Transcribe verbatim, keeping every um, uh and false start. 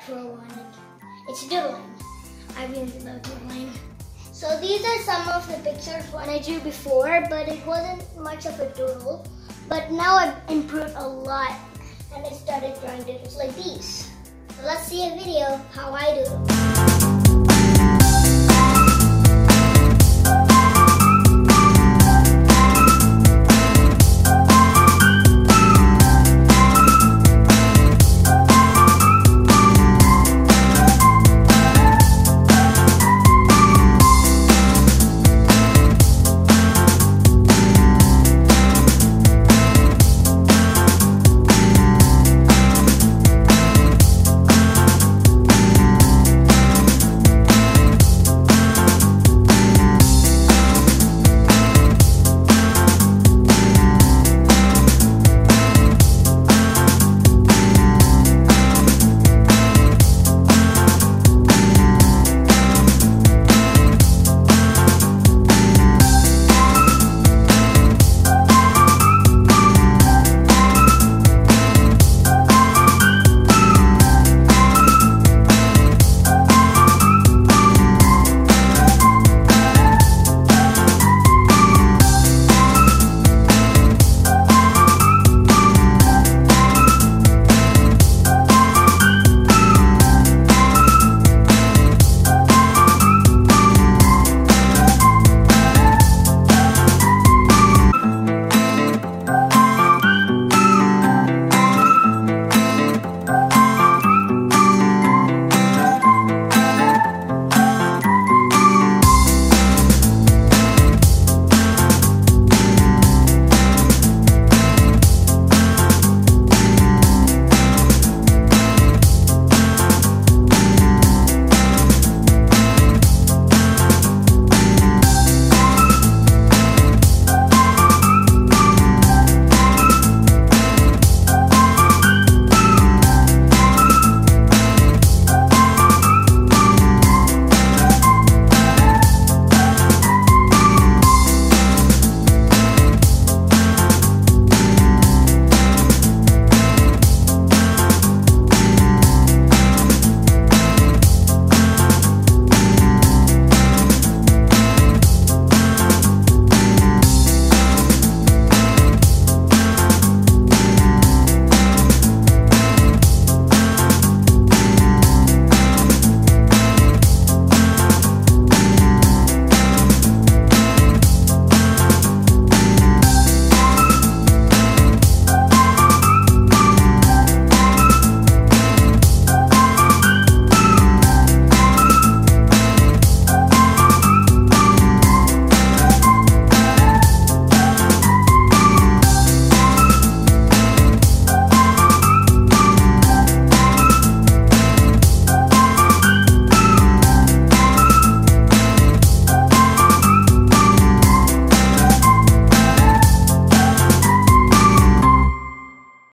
draw on it. It's doodling. I really love doodling. So these are some of the pictures what I drew before, but it wasn't much of a doodle. But now I've improved a lot and I started drawing doodles like these. So let's see a video of how I do.